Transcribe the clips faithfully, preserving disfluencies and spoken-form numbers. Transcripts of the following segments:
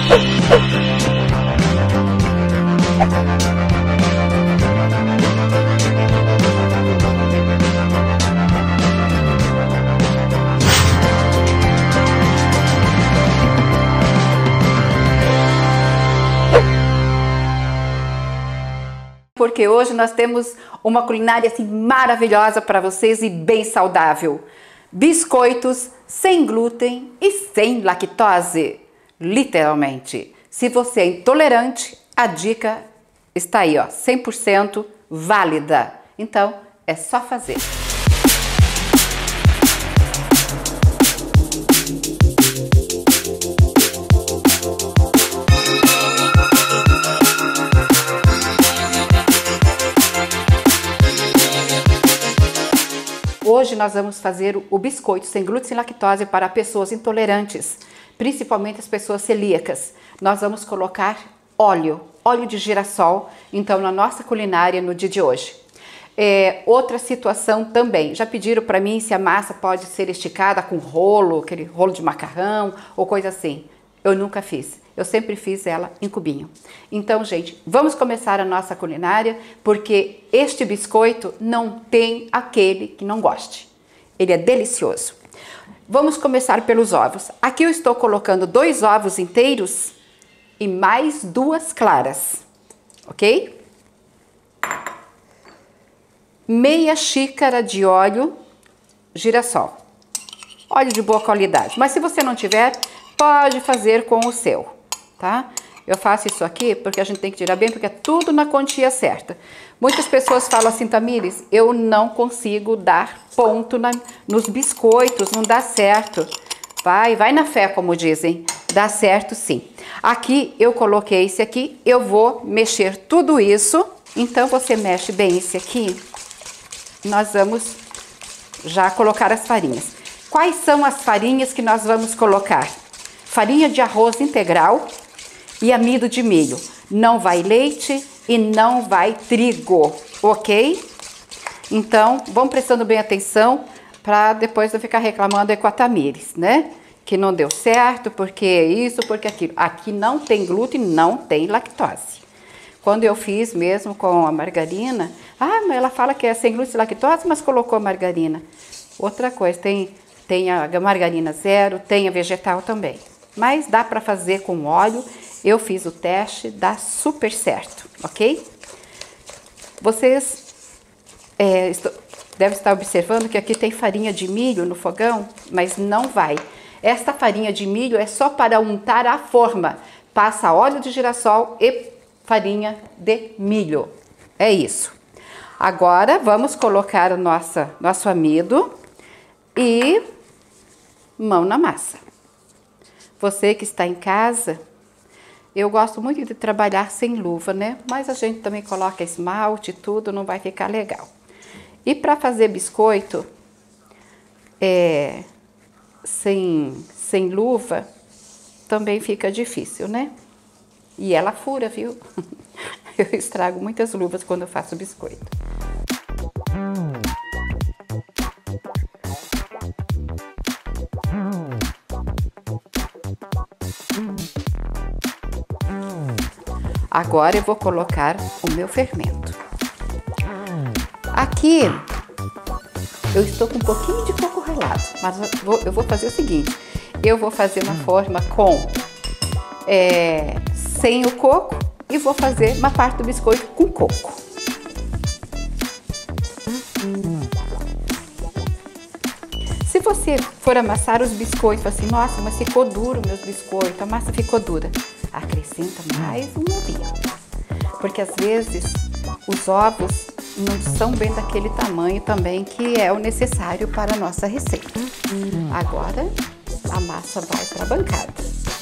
Porque hoje nós temos uma culinária assim maravilhosa para vocês e bem saudável. Biscoitos sem glúten e sem lactose, literalmente. Se você é intolerante, a dica está aí, ó, cem por cento válida. Então, é só fazer. Hoje nós vamos fazer o biscoito sem glúten e sem lactose para pessoas intolerantes, principalmente as pessoas celíacas. Nós vamos colocar óleo, óleo de girassol, então, na nossa culinária no dia de hoje. É, outra situação também, já pediram para mim se a massa pode ser esticada com rolo, aquele rolo de macarrão ou coisa assim. Eu nunca fiz, eu sempre fiz ela em cubinho. Então, gente, vamos começar a nossa culinária, porque este biscoito não tem aquele que não goste. Ele é delicioso. Vamos começar pelos ovos. Aqui eu estou colocando dois ovos inteiros e mais duas claras, ok? Meia xícara de óleo girassol, óleo de boa qualidade, mas se você não tiver, pode fazer com o seu, tá? Eu faço isso aqui porque a gente tem que tirar bem, porque é tudo na quantia certa. Muitas pessoas falam assim, Tamires, eu não consigo dar ponto na, nos biscoitos, não dá certo. Vai, vai na fé, como dizem, dá certo sim. Aqui eu coloquei esse aqui, eu vou mexer tudo isso. Então você mexe bem esse aqui. Nós vamos já colocar as farinhas. Quais são as farinhas que nós vamos colocar? Farinha de arroz integral e amido de milho. Não vai leite e não vai trigo, ok? Então, vamos prestando bem atenção para depois não ficar reclamando aí com a Tamires, né? Que não deu certo, porque isso, porque aquilo. Aqui não tem glúten, não tem lactose. Quando eu fiz mesmo com a margarina, ah, mas ela fala que é sem glúten e lactose, mas colocou margarina. Outra coisa, tem, tem a margarina zero, tem a vegetal também. Mas dá para fazer com óleo. Eu fiz o teste, dá super certo, ok? Vocês é, estou, devem estar observando que aqui tem farinha de milho no fogão, mas não vai. Esta farinha de milho é só para untar a forma. Passa óleo de girassol e farinha de milho. É isso. Agora vamos colocar o nosso, nosso amido e mão na massa. Você que está em casa, eu gosto muito de trabalhar sem luva, né? Mas a gente também coloca esmalte e tudo, não vai ficar legal. E para fazer biscoito é, sem, sem luva, também fica difícil, né? E ela fura, viu? Eu estrago muitas luvas quando eu faço biscoito. Agora eu vou colocar o meu fermento. Aqui eu estou com um pouquinho de coco ralado, mas eu vou, eu vou fazer o seguinte, eu vou fazer uma forma com é, sem o coco e vou fazer uma parte do biscoito com coco. Se você for amassar os biscoitos, assim, nossa, mas ficou duro meus biscoitos, a massa ficou dura, acrescenta mais um ovinho, porque às vezes os ovos não são bem daquele tamanho também que é o necessário para a nossa receita. Agora a massa vai para a bancada.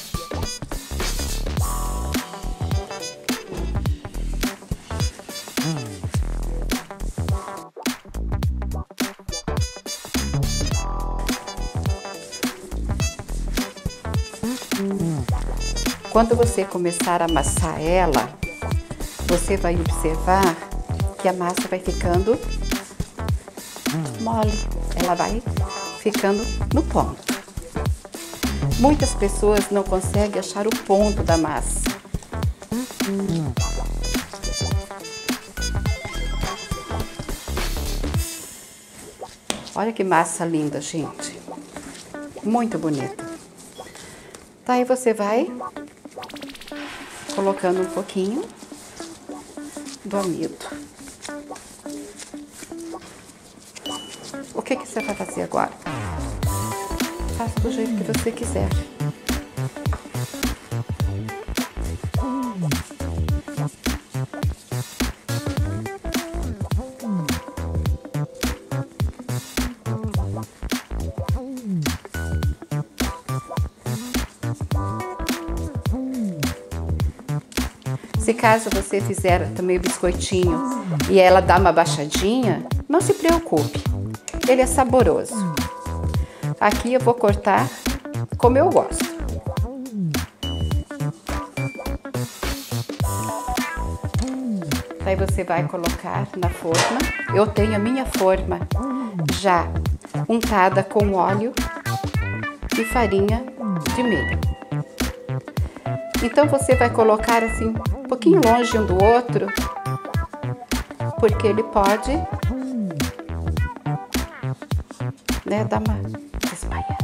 Quando você começar a amassar ela, você vai observar que a massa vai ficando mole, ela vai ficando no ponto. Muitas pessoas não conseguem achar o ponto da massa. Olha que massa linda, gente. Muito bonita. Tá, aí você vai colocando um pouquinho do amido. O que que você vai fazer agora? Faça do jeito que você quiser. Se caso você fizer também o biscoitinho e ela dá uma baixadinha, não se preocupe, ele é saboroso. Aqui eu vou cortar como eu gosto. Aí você vai colocar na forma. Eu tenho a minha forma já untada com óleo e farinha de milho. Então você vai colocar assim um pouquinho longe um do outro, porque ele pode, né, dar uma desmaiada.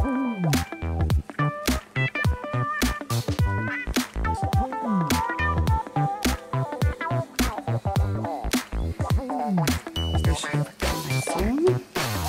Deixa eu botar mais um.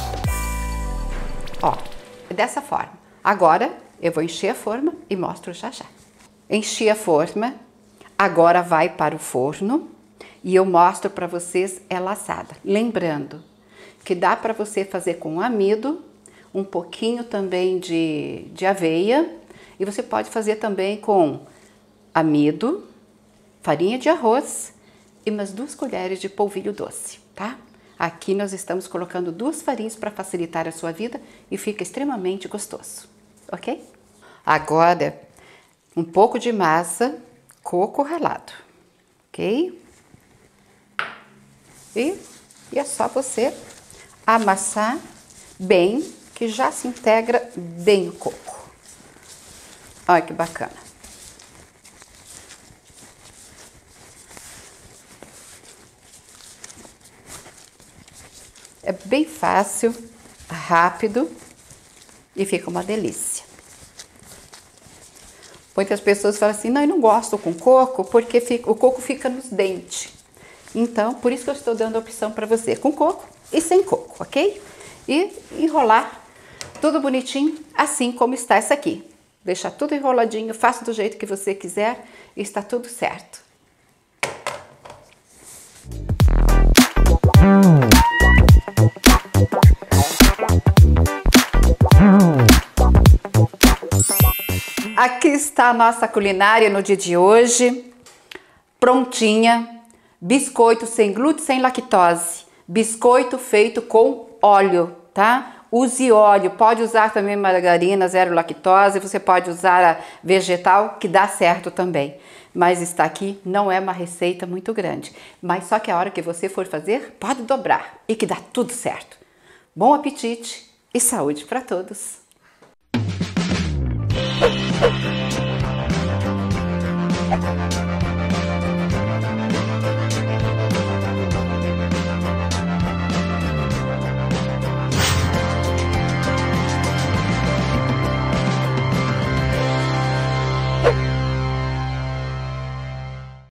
Ó, dessa forma. Agora eu vou encher a forma e mostro já já. Enchi a forma, agora vai para o forno e eu mostro para vocês ela assada. Lembrando que dá para você fazer com amido, um pouquinho também de, de aveia, e você pode fazer também com amido, farinha de arroz e umas duas colheres de polvilho doce, tá? Aqui nós estamos colocando duas farinhas para facilitar a sua vida e fica extremamente gostoso, ok? Agora, um pouco de massa, coco ralado, ok? E, e é só você amassar bem, que já se integra bem o coco. Olha que bacana. É bem fácil, rápido e fica uma delícia. Muitas pessoas falam assim, não, eu não gosto com coco porque fica, o coco fica nos dentes. Então, por isso que eu estou dando a opção para você, com coco e sem coco, ok? E enrolar tudo bonitinho, assim como está essa aqui. Deixar tudo enroladinho, faça do jeito que você quiser e está tudo certo. Aqui está a nossa culinária no dia de hoje, prontinha, biscoito sem glúten, sem lactose, biscoito feito com óleo, tá? Use óleo, pode usar também margarina, zero lactose, você pode usar a vegetal, que dá certo também. Mas está aqui, não é uma receita muito grande, mas só que a hora que você for fazer, pode dobrar e que dá tudo certo. Bom apetite e saúde para todos! Thank you.